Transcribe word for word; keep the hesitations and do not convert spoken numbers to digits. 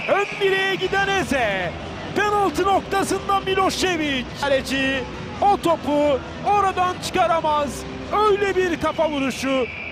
Ön direğe giden Eze. Penaltı noktasında Milošević. Kaleci o topu oradan çıkaramaz. Öyle bir kafa vuruşu.